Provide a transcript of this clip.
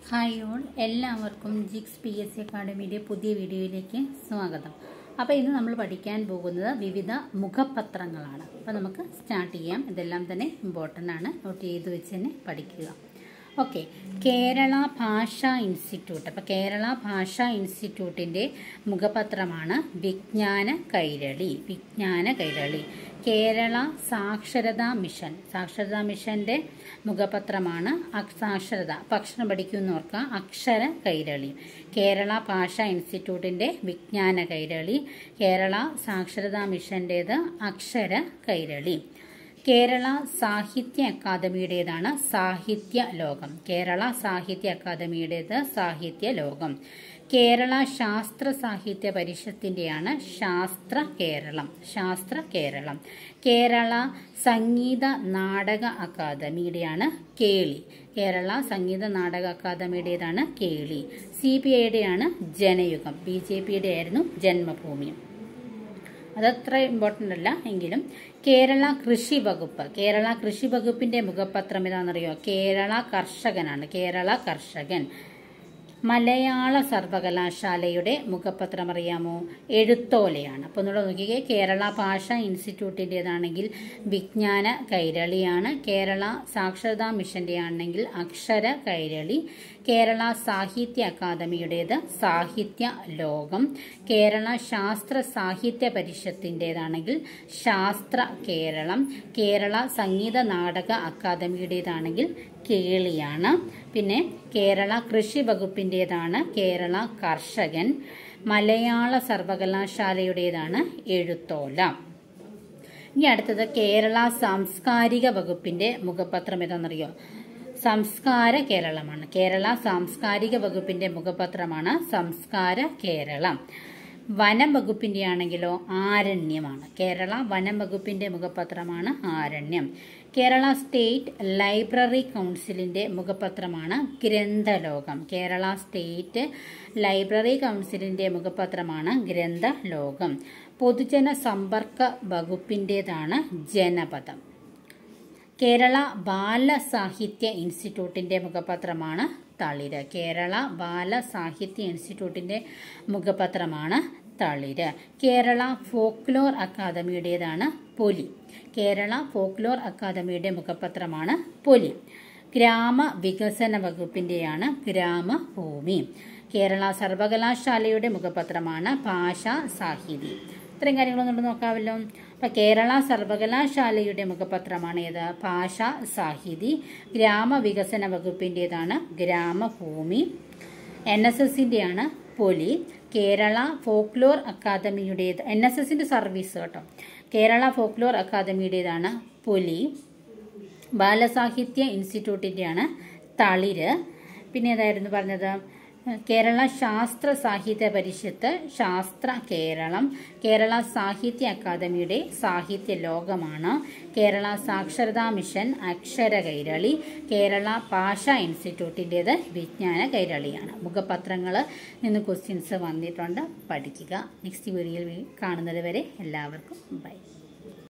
Hi all, എല്ലാവർക്കും ജിക്സ് PSC അക്കാഡമിയുടെ പുതിയ വീഡിയോയിലേക്ക് സ്വാഗതം. അപ്പോൾ ഇന്ന് നമ്മൾ പഠിക്കാൻ പോകുന്നത് വിവിധ മുഖപത്രങ്ങളാണ്. അപ്പോൾ നമുക്ക് സ്റ്റാർട്ട് ചെയ്യാം. ഇതെല്ലാം തന്നെ ഇമ്പോർട്ടൻ്റ് ആണ്, നോട്ട് ചെയ്ത് വെച്ച് തന്നെ പഠിക്കുക. ഓക്കെ, കേരള ഭാഷാ ഇൻസ്റ്റിറ്റ്യൂട്ട്. അപ്പോൾ കേരള ഭാഷാ ഇൻസ്റ്റിറ്റ്യൂട്ടിൻ്റെ മുഖപത്രമാണ് വിജ്ഞാന കൈരളി. കേരള സാക്ഷരതാ മിഷൻ. സാക്ഷരതാ മിഷൻ്റെ മുഖപത്രമാണ് സാക്ഷരത. അപ്പോൾ അക്ഷരം പഠിക്കുന്നവർക്ക് അക്ഷര കൈരളി. കേരള ഭാഷാ ഇൻസ്റ്റിറ്റ്യൂട്ടിൻ്റെ വിജ്ഞാന കൈരളി. കേരള സാക്ഷരതാ മിഷൻ്റേത് അക്ഷര കൈരളി. കേരള സാഹിത്യ അക്കാദമിയുടേതാണ് സാഹിത്യ ലോകം. കേരള സാഹിത്യ അക്കാദമിയുടേത് സാഹിത്യ ലോകം. കേരള ശാസ്ത്ര സാഹിത്യ പരിഷത്തിൻ്റെയാണ് ശാസ്ത്ര കേരളം. കേരള സംഗീത നാടക അക്കാദമിയുടെയാണ് കേളി. കേരള സംഗീത നാടക അക്കാദമിയുടേതാണ് കേളി. CPIയുടെയാണ് ജനയുഗം. BJPയുടെ ആയിരുന്നു ജന്മഭൂമി. അതത്ര ഇമ്പോർട്ടൻ്റ് അല്ല എങ്കിലും. കേരള കൃഷി വകുപ്പ്. കേരള കൃഷി വകുപ്പിന്റെ മുഖപത്രം ഏതാണെന്നറിയോ? കേരള കർഷകൻ. മലയാള സർവകലാശാലയുടെ മുഖപത്രം അറിയാമോ? എഴുത്തോലയാണ്. അപ്പോൾ നമ്മൾ നോക്കിയേ, കേരള ഭാഷാ ഇൻസ്റ്റിറ്റ്യൂട്ടിൻ്റെതാണെങ്കിൽ വിജ്ഞാന കൈരളിയാണ്. കേരള സാക്ഷരതാ മിഷന്റെ ആണെങ്കിൽ അക്ഷര കൈരളി. കേരള സാഹിത്യ അക്കാദമിയുടേത് സാഹിത്യ ലോകം. കേരള ശാസ്ത്ര സാഹിത്യ പരിഷത്തിൻ്റെതാണെങ്കിൽ ശാസ്ത്ര കേരളം. കേരള സംഗീത നാടക അക്കാദമിയുടേതാണെങ്കിൽ കേളിയാണ്. പിന്നെ കേരള കൃഷി വകുപ്പിൻ്റെതാണ് കേരള കർഷകൻ. മലയാള സർവകലാശാലയുടേതാണ് എഴുത്തോല. ഇനി അടുത്തത് കേരള സാംസ്കാരിക വകുപ്പിന്റെ മുഖപത്രം ഏതാണെന്നറിയോ? സംസ്കാര കേരളമാണ്. കേരള സാംസ്കാരിക വകുപ്പിന്റെ മുഖപത്രമാണ് സംസ്കാര കേരളം. വനം വകുപ്പിന്റെ ആണെങ്കിലോ ആരണ്യമാണ്. കേരള വനം വകുപ്പിന്റെ മുഖപത്രമാണ് ആരണ്യം. കേരള സ്റ്റേറ്റ് ലൈബ്രറി കൗൺസിലിന്റെ മുഖപത്രമാണ് ഗ്രന്ഥലോകം. കേരള സ്റ്റേറ്റ് ലൈബ്രറി കൗൺസിലിന്റെ മുഖപത്രമാണ് ഗ്രന്ഥലോകം. പൊതുജന സമ്പർക്ക വകുപ്പിന്റേതാണ് ജനപദം. കേരള ബാലസാഹിത്യ ഇൻസ്റ്റിറ്റ്യൂട്ടിന്റെ മുഖപത്രമാണ് തളിര്. കേരള ബാലസാഹിത്യ ഇൻസ്റ്റിറ്റ്യൂട്ടിന്റെ മുഖപത്രമാണ് തളിര്. കേരള ഫോക്ലോർ അക്കാദമിയുടേതാണ് പൊലി. കേരള ഫോക്ലോർ അക്കാദമിയുടെ മുഖപത്രമാണ് പൊലി. ഗ്രാമവികസന വകുപ്പിന്റെയാണ് ഗ്രാമഭൂമി. കേരള സർവകലാശാലയുടെ മുഖപത്രമാണ് ഭാഷാ സാഹിതി. ഇത്രയും കാര്യങ്ങളൊന്നും നോക്കാമല്ലോ. അപ്പം കേരള സർവകലാശാലയുടെ മുഖപത്രമാണ് ഏത്? ഭാഷാ സാഹിതി. ഗ്രാമവികസന വകുപ്പിൻ്റെതാണ് ഗ്രാമഭൂമി. NSSൻ്റെയാണ് പൊലി. കേരള ഫോക്ലോർ അക്കാദമിയുടേത് NSSൻ്റെ സർവീസ് കേട്ടോ. കേരള ഫോക്ലോർ അക്കാദമിയുടേതാണ് പൊലി. ബാലസാഹിത്യ ഇൻസ്റ്റിറ്റ്യൂട്ടിൻ്റെയാണ് തളിര്. പിന്നെ ഏതായിരുന്നു പറഞ്ഞത്? കേരള ശാസ്ത്ര സാഹിത്യ പരിഷത്ത് ശാസ്ത്ര കേരളം. കേരള സാഹിത്യ അക്കാദമിയുടെ സാഹിത്യ ലോകമാണ്. കേരള സാക്ഷരതാ മിഷൻ അക്ഷര കൈരളി. കേരള ഭാഷാ ഇൻസ്റ്റിറ്റ്യൂട്ടിൻ്റേത് വിജ്ഞാന കൈരളിയാണ്. മുഖപത്രങ്ങൾ നിന്ന് ക്വസ്റ്റ്യൻസ് വന്നിട്ടുണ്ട്, പഠിക്കുക. നെക്സ്റ്റ് വീഡിയോയിൽ കാണുന്നത് വരെ എല്ലാവർക്കും ബൈ.